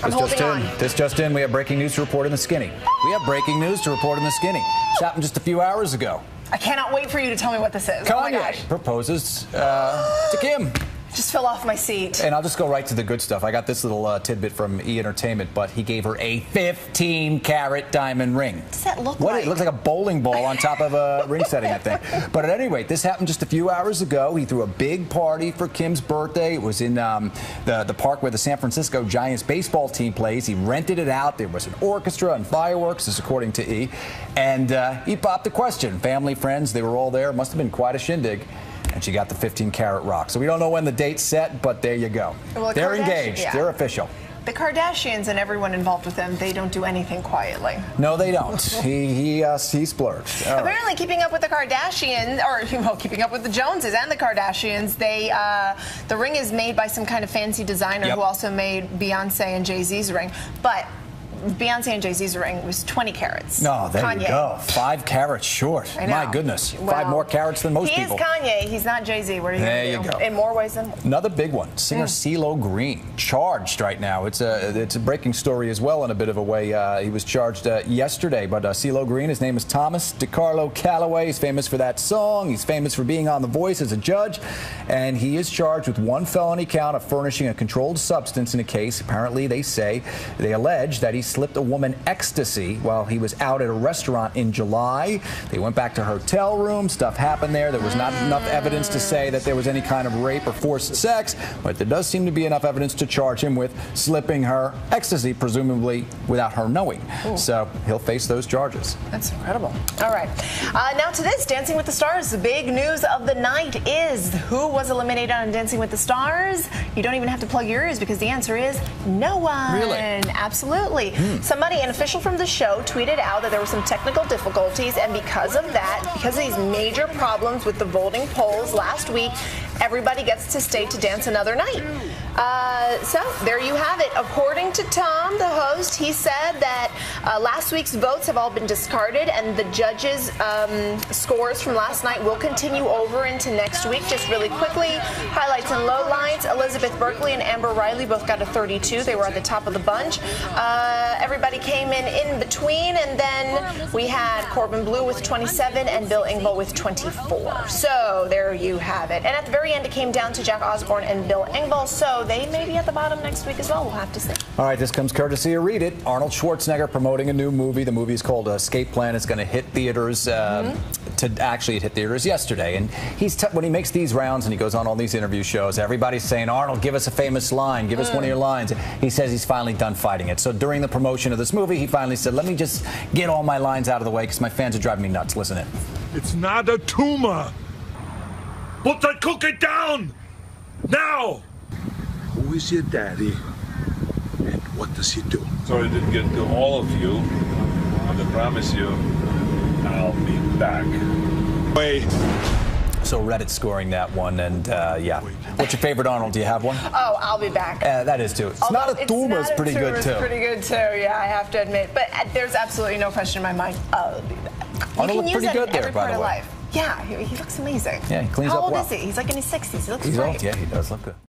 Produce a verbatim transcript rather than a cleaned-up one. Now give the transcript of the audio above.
I'm This holding just on. in. This just in. We have breaking news to report in the Skinny. We have breaking news to report in the Skinny. This happened just a few hours ago. I cannot wait for you to tell me what this is. Kanye Oh my gosh. proposes uh, to Kim. Just fell off my seat. And I'll just go right to the good stuff. I got this little uh, tidbit from E! Entertainment, but he gave her a fifteen carat diamond ring. What does that look what, like? It looks like a bowling ball on top of a ring setting, I think. But at any rate, this happened just a few hours ago. He threw a big party for Kim's birthday. It was in um, the, the park where the San Francisco Giants baseball team plays. He rented it out. There was an orchestra and fireworks, this according to E! And uh, he popped the question. Family, friends, they were all there. Must have been quite a shindig. And she got the fifteen carat rock. So we don't know when the date's set, but there you go. Well, the They're Kardashian- engaged. yeah. They're official. The Kardashians and everyone involved with them, they don't do anything quietly. No, they don't. he he uh, he splurged. All right. Apparently, keeping up with the Kardashians, or well, keeping up with the Joneses and the Kardashians, they uh, the ring is made by some kind of fancy designer Yep. who also made Beyonce and Jay-Z's ring, but Beyonce and Jay-Z's ring was twenty carats. No, there Kanye. you go. Five carats short. I know. My goodness. Well, Five more carats than most he people. He is Kanye. He's not Jay-Z. What are you There going to you do? go. In more ways than one. Another big one. Singer Mm. CeeLo Green charged right now. It's a it's a breaking story as well in a bit of a way. Uh, he was charged uh, yesterday, but uh, CeeLo Green, his name is Thomas DeCarlo Calloway. He's famous for that song. He's famous for being on The Voice as a judge, and he is charged with one felony count of furnishing a controlled substance in a case. Apparently, they say they allege that he slipped a woman ecstasy while he was out at a restaurant in July. They went back to her hotel room. Stuff happened there. There was not enough evidence to say that there was any kind of rape or forced sex, but there does seem to be enough evidence to charge him with slipping her ecstasy, presumably without her knowing. Ooh. So he'll face those charges. That's incredible. All right. Uh, now to this, Dancing with the Stars. The big news of the night is who was eliminated on Dancing with the Stars? You don't even have to plug your ears because the answer is no one. Really? Absolutely. Hmm. Somebody, an official from the show, tweeted out that there were some technical difficulties, and because of that, because of these major problems with the voting polls last week, everybody gets to stay to dance another night. Uh, so there you have it. According to Tom, the host, he said that uh, last week's votes have all been discarded, and the judges' um, scores from last night will continue over into next week. Just really quickly, highlights and lowlights. Elizabeth Berkley and Amber Riley both got a thirty-two. They were at the top of the bunch. Uh, everybody came in in between, and then we had Corbin Bleu with twenty-seven and Bill Engvall with twenty-four. So there you have it. And at the very end, it came down to Jack Osbourne and Bill Engvall, so they may be at the bottom next week as well. We'll have to see. All right, this comes courtesy of Read It. Arnold Schwarzenegger promoting a new movie. The movie is called Escape Plan. It's going to hit theaters. Uh, mm-hmm. To actually, it hit theaters yesterday. And he's t when he makes these rounds and he goes on all these interview shows, everybody's saying, "Arnold, give us a famous line. Give us mm. one of your lines." He says he's finally done fighting it. So during the promotion of this movie, he finally said, "Let me just get all my lines out of the way because my fans are driving me nuts." Listen in. It's not a tumor. Put the cookie down now. Who is your daddy, and what does he do? Sorry I didn't get to all of you. I promise you, I'll be back. Wait. So Reddit scoring that one, and uh, yeah. What's your favorite Arnold? Do you have one? Oh, I'll be back. Uh, that is too. It's Although not a tumor. It's pretty good It's too. pretty good too. Yeah, I have to admit. But uh, there's absolutely no question in my mind. I'll be back. Arnold You looked can use pretty it good in there, every by part the of way. life. Yeah, he, he looks amazing. Yeah, he cleans How up old well. is he? He's like in his sixties. He looks He's great. old. Yeah, he does look good.